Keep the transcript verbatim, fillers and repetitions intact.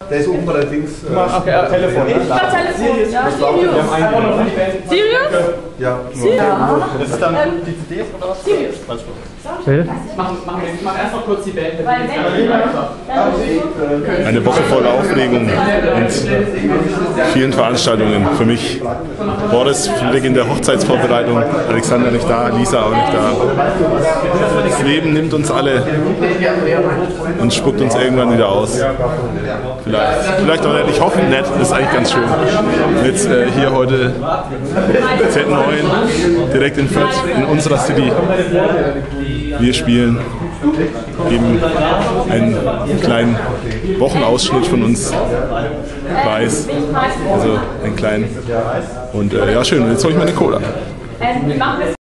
Der ist oben bei der Dings. Äh, okay, äh, Telefon. Ich mach Telefon, ja, Sirius. Sirius? Ja. Ja. Das ist dann die C Ds oder was? Sirius. Alles gut. Bild. Machen, machen wir, ich mach erst noch kurz die Band. Weil wenn Eine Woche voller Aufregung und vielen Veranstaltungen für mich. Boris fliegt in der Hochzeitsvorbereitung, Alexander nicht da, Lisa auch nicht da. Das Leben nimmt uns alle und spuckt uns irgendwann wieder aus. Vielleicht, vielleicht auch nicht. Ich hoffe nett, das ist eigentlich ganz schön. Jetzt äh, hier heute Z neun, direkt in Fürth, in unserer City. Wir spielen eben einen kleinen Wochenausschnitt von uns weiß, also einen kleinen. Und äh, ja, schön. Und jetzt hole ich meine Cola. wir machen